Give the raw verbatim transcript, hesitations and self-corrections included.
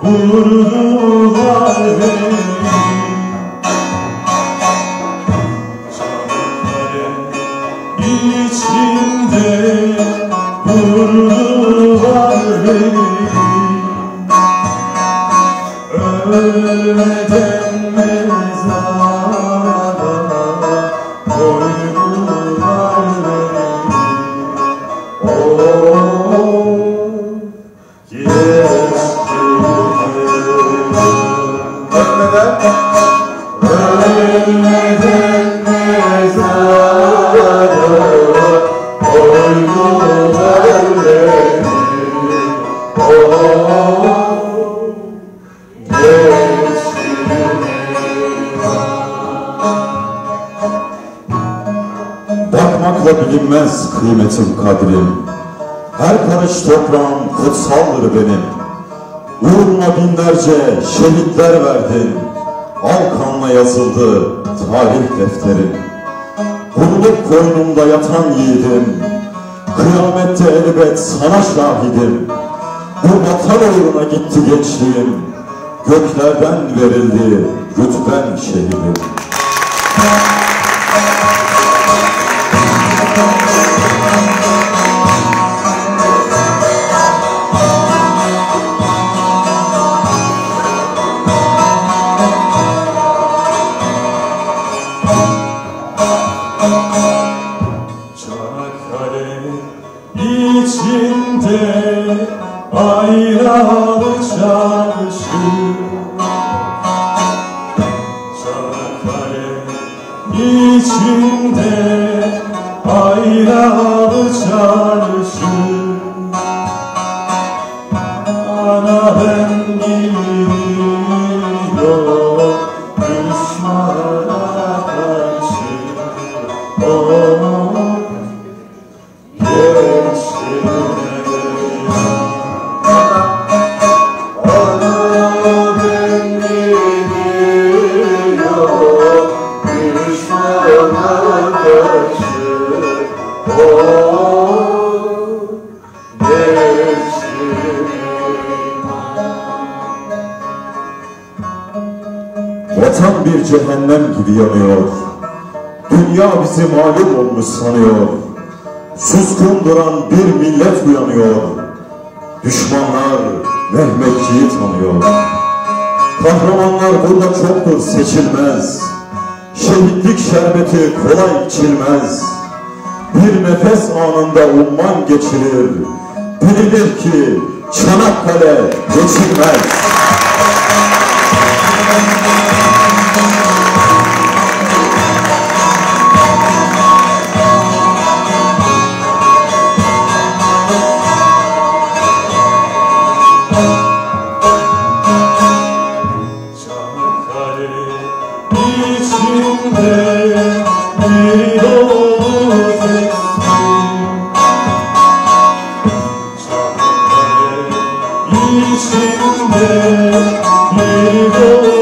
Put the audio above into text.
vurdular beni. İçimde vurdular beni. Ölmeden mezara koydular beni. Oh, ölmeden mezara koydular beni. Oh, bakmakla bilinmez kıymetim kadrim. Her karış toprağım kutsaldır benim. Uğruna binlerce şehitler verdin. Al kanla yazıldı tarih defterim. Kuruluk koynumda yatan yiğidim. Kıyamette elbet sana şahidim. Bu vatan uğruna gitti gençliğim. Göklerden verildi rütben şehidim. Çanakkale içinde ayralı çarşı. Çanakkale içinde ayralı çarşı. Ana ben gidiyor düşmana karşı. Oh, vatan bir cehennem gibi yanıyor. Dünya bizi mağlup olmuş sanıyor. Suskun duran bir millet uyanıyor. Düşmanlar Mehmetçiği tanıyor. Kahramanlar burada çoktur seçilmez. Şehitlik şerbeti kolay içilmez. Bir nefes anında umman geçirir. Bilinir ki Çanakkale geçilmez. Çanakkale içinde bir dolu sessin. Çanakkale içinde bir dolu